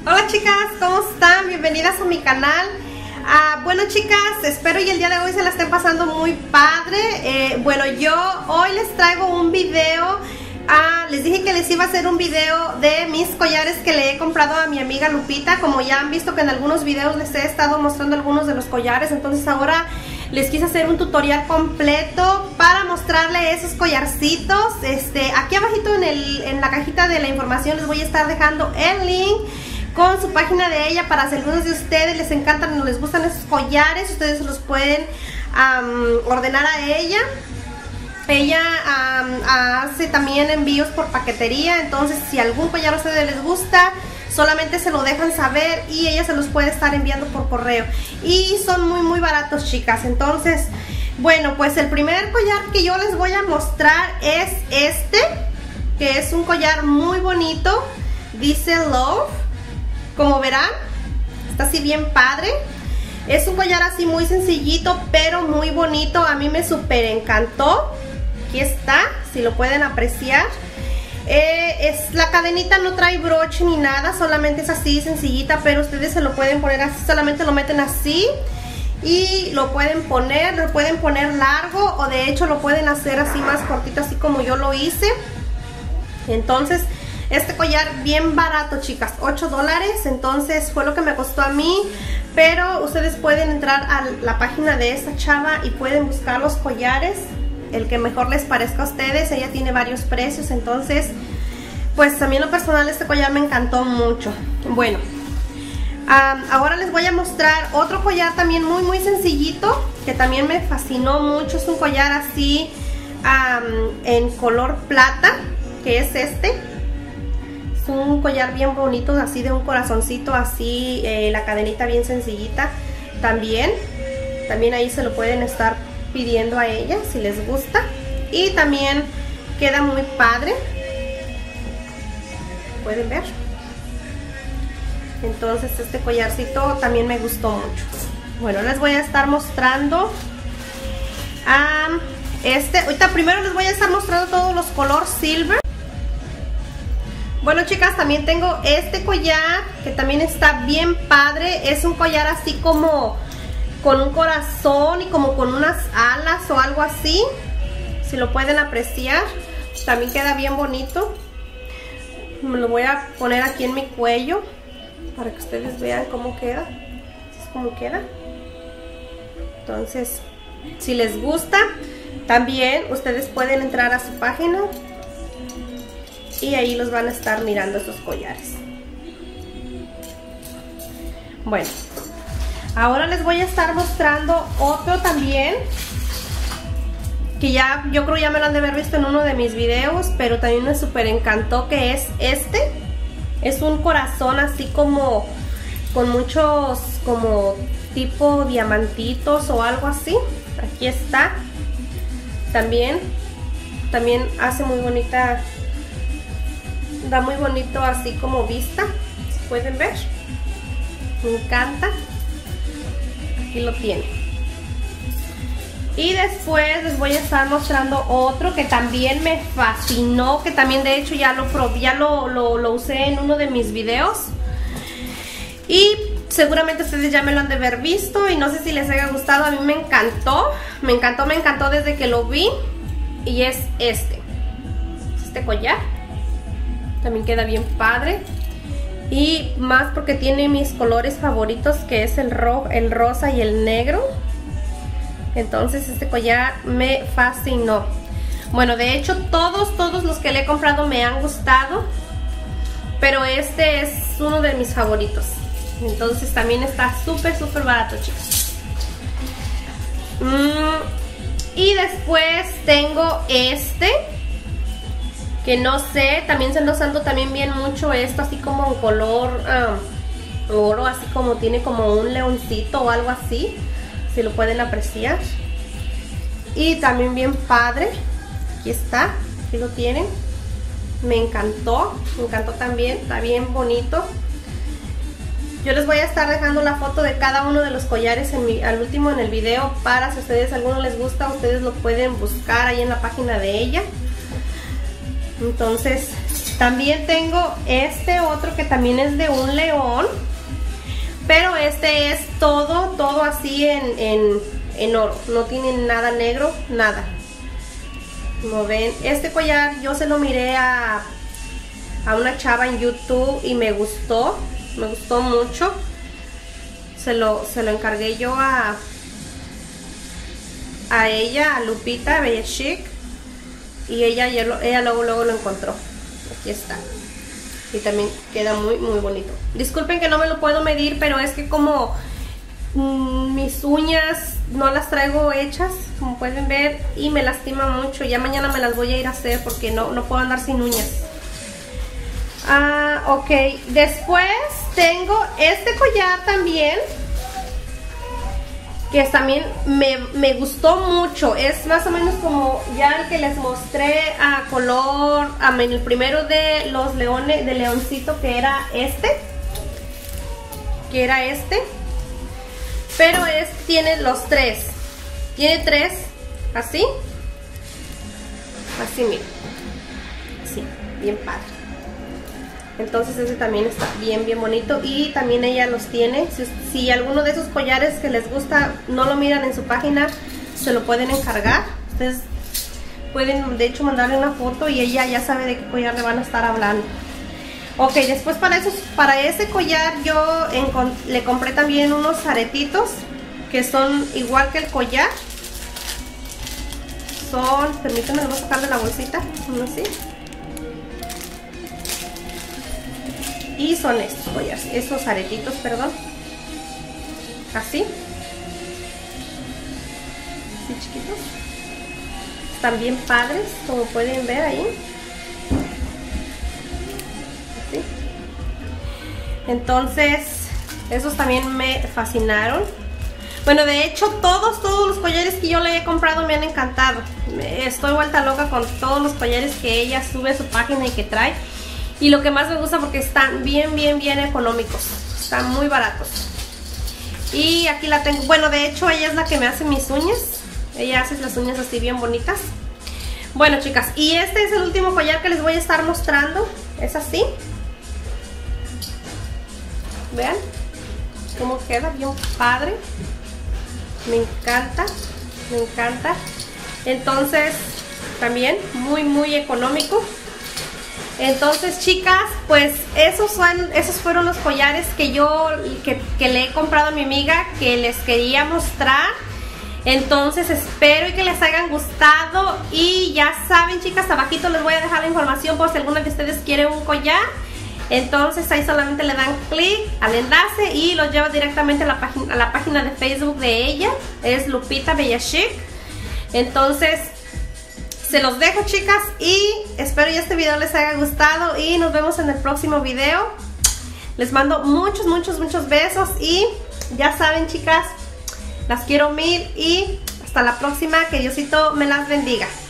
Hola chicas, ¿cómo están? Bienvenidas a mi canal. Bueno chicas, espero y el día de hoy se la estén pasando muy padre. Bueno, yo hoy les traigo un video. Les dije que les iba a hacer un video de mis collares que le he comprado a mi amiga Lupita. Como ya han visto que en algunos videos les he estado mostrando algunos de los collares, entonces ahora les quise hacer un tutorial completo para mostrarle esos collarcitos. Aquí abajito en la cajita de la información les voy a estar dejando el link con su página de ella, para si algunos de ustedes les encantan o les gustan esos collares, ustedes los pueden ordenar a ella. Ella hace también envíos por paquetería, entonces si algún collar a ustedes les gusta, solamente se lo dejan saber y ella se los puede estar enviando por correo. Y son muy baratos, chicas. Entonces, bueno, pues el primer collar que yo les voy a mostrar es este, que es un collar muy bonito, dice Love. Como verán, está así bien padre. Es un collar así muy sencillito, pero muy bonito. A mí me súper encantó. Aquí está, si lo pueden apreciar. La cadenita no trae broche ni nada, solamente es así sencillita, pero ustedes se lo pueden poner así, solamente lo meten así y lo pueden poner largo, o de hecho lo pueden hacer así más cortito, así como yo lo hice. Entonces, este collar bien barato, chicas, $8, entonces fue lo que me costó a mí. Pero ustedes pueden entrar a la página de esta chava y pueden buscar los collares, el que mejor les parezca a ustedes. Ella tiene varios precios, entonces pues a mí en lo personal este collar me encantó mucho. Bueno, ahora les voy a mostrar otro collar también muy sencillito, que también me fascinó mucho. Es un collar así en color plata, que es este. Es un collar bien bonito, así de un corazoncito, así, la cadenita bien sencillita. También ahí se lo pueden estar pidiendo a ella si les gusta, y también queda muy padre, pueden ver. Entonces este collarcito también me gustó mucho. Bueno, les voy a estar mostrando ahorita primero les voy a estar mostrando todos los color silver. Bueno chicas, también tengo este collar que también está bien padre. Es un collar así como con un corazón y como con unas alas o algo así, si lo pueden apreciar. También queda bien bonito. Me lo voy a poner aquí en mi cuello para que ustedes vean cómo queda. Así es como queda. Entonces, si les gusta, también ustedes pueden entrar a su página y ahí los van a estar mirando estos collares. Bueno, ahora les voy a estar mostrando otro también, que ya, yo creo ya me lo han de haber visto en uno de mis videos, pero también me súper encantó, que es este. Es un corazón así como con muchos, como tipo diamantitos o algo así. Aquí está. También hace muy bonita, da muy bonito así como vista, si pueden ver. Me encanta. Aquí lo tiene. Y después les voy a estar mostrando otro que también me fascinó, que también de hecho ya lo probé, ya lo usé en uno de mis videos. Y seguramente ustedes ya me lo han de haber visto y no sé si les haya gustado. A mí me encantó desde que lo vi. Y es este collar. También queda bien padre. Y más porque tiene mis colores favoritos, que es el rosa y el negro. Entonces este collar me fascinó. Bueno, de hecho todos los que le he comprado me han gustado, pero este es uno de mis favoritos. Entonces también está súper barato, chicos. Y después tengo este, que no sé, también se anda usando también bien mucho esto, así como en color oro, así como tiene como un leoncito o algo así, si lo pueden apreciar. Y también bien padre. Aquí está, aquí lo tienen. Me encantó también, está bien bonito. Yo les voy a estar dejando la foto de cada uno de los collares al último en el video, para si a ustedes alguno les gusta, ustedes lo pueden buscar ahí en la página de ella. Entonces, También tengo este otro que también es de un león, pero este es todo así en oro, no tiene nada negro, nada. Como ven, este collar yo se lo miré a una chava en YouTube y me gustó mucho. Se lo encargué yo a ella, a Lupita Bella Chic, y ella luego lo encontró. Aquí está. Y también queda muy bonito. Disculpen que no me lo puedo medir, pero es que como mis uñas no las traigo hechas, como pueden ver, y me lastima mucho. Ya mañana me las voy a ir a hacer porque no puedo andar sin uñas. Ok, después tengo este collar también, que también me gustó mucho. Es más o menos como ya el que les mostré a color, el primero de los leones, de leoncito, que era este, pero tiene los tres, tiene tres, así, miren, así, bien padre. Entonces ese también está bien bonito, y también ella los tiene. Si alguno de esos collares que les gusta no lo miran en su página, se lo pueden encargar. Ustedes pueden de hecho mandarle una foto y ella ya sabe de qué collar le van a estar hablando. Ok, después para ese collar yo le compré también unos aretitos que son igual que el collar. Permítanme, les voy a sacar de la bolsita, así. Y son estos collares, estos aretitos, perdón. Así. Así chiquitos. Están bien padres, como pueden ver ahí. Así. Entonces, esos también me fascinaron. Bueno, de hecho, todos los collares que yo le he comprado me han encantado. Estoy vuelta loca con todos los collares que ella sube a su página y que trae. Y lo que más me gusta porque están bien económicos. Están muy baratos. Y aquí la tengo. Bueno, de hecho ella es la que me hace mis uñas. Ella hace las uñas así bien bonitas. Bueno, chicas, y este es el último collar que les voy a estar mostrando. Es así. Vean cómo queda, bien padre. Me encanta. Entonces, también muy económico. Entonces, chicas, pues esos fueron los collares que le he comprado a mi amiga, que les quería mostrar. Entonces espero y que les hayan gustado. Y ya saben, chicas, abajito les voy a dejar la información por si alguna de ustedes quiere un collar. Entonces ahí solamente le dan clic al enlace y los lleva directamente a la página de Facebook de ella. Es Lupita Bella Chic. Entonces se los dejo, chicas, y espero que este video les haya gustado y nos vemos en el próximo video. Les mando muchos besos y ya saben, chicas, las quiero mil y hasta la próxima. Que Diosito me las bendiga.